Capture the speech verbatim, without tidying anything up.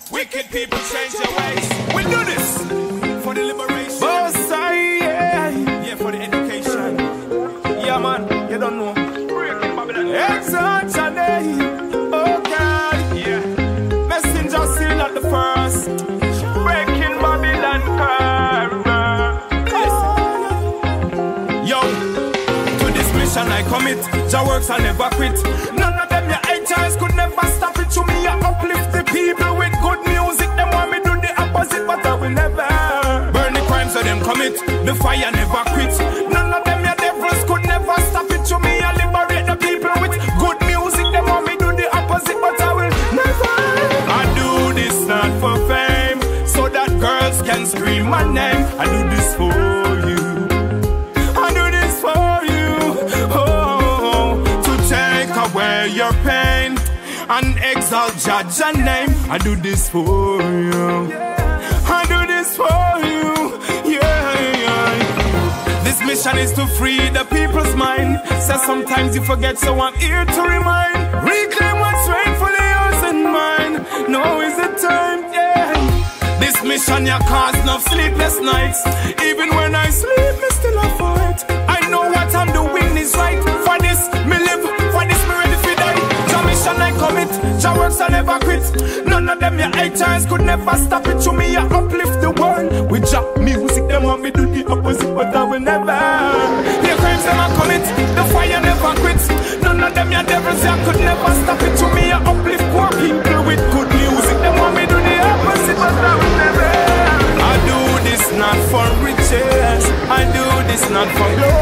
Wicked people change their ways. We do this for the liberation. Boss, yeah. Yeah, for the education. Yeah, man, you don't know. Exalt your name. Oh, God. Yeah. Messenger still not the first. Breaking Babylon power. Yo, to this mission I commit. Jah works I never quit. None of them your haters could never stop it. To me I uplift the people with good music. Them want me do the opposite, but I will never burn the crimes of them commit. The fire never quits. None of them your devils could never stop it. To me I liberate the people with good music. Them want me do the opposite, but I will never. I do this not for fame, so that girls can scream my name. I do this for you. I do this for you. Oh, to take away your pain and exalt Judge and name. I do this for you. I do this for you. Yeah, yeah. This mission is to free the people's mind. So sometimes you forget, so I'm here to remind. Reclaim what's rightfully yours and mine. Now is the time, yeah. This mission ya cause enough sleepless nights. Even when I sleep, me still a fight. I know what I'm doing is right. For this, me live. For this, me ready for die. Jah mission I commit. Jah works I never quit. None of them your haters could never stop it. To me I uplift the world. With Jah music, them want me do the opposite, but I will never. The crimes them I commit. The fire never quits. None of them your devils, I could never stop it. To me I uplift poor people with good music. Them want me do the opposite, but I will never. I do this not for riches. I do this not for glory.